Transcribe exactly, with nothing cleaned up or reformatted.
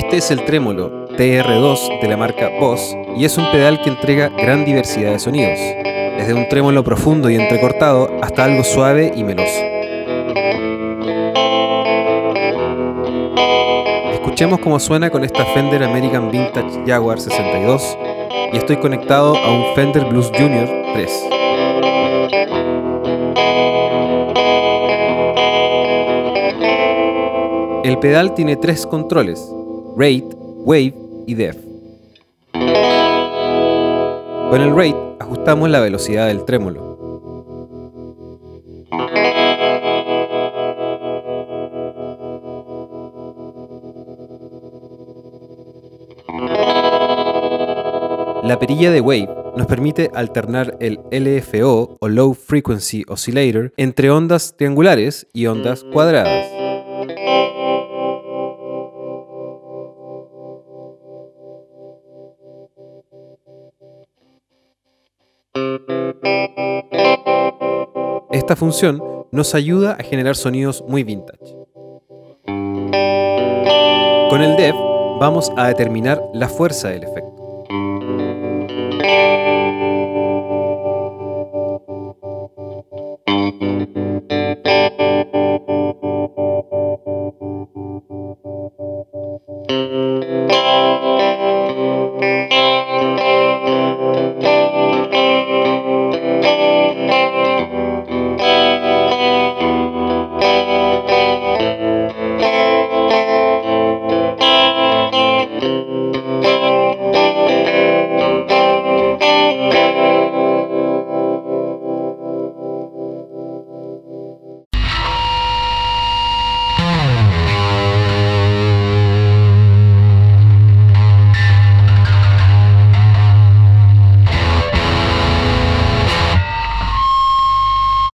Este es el trémolo T R dos de la marca Boss y es un pedal que entrega gran diversidad de sonidos, desde un trémolo profundo y entrecortado hasta algo suave y meloso. Escuchemos cómo suena con esta Fender American Vintage Jaguar sesenta y dos y estoy conectado a un Fender Blues Junior tres. El pedal tiene tres controles: Rate, Wave y Def. Con el Rate ajustamos la velocidad del trémolo. La perilla de Wave nos permite alternar el L F O o Low Frequency Oscillator entre ondas triangulares y ondas cuadradas. Esta función nos ayuda a generar sonidos muy vintage. Con el Def vamos a determinar la fuerza del efecto.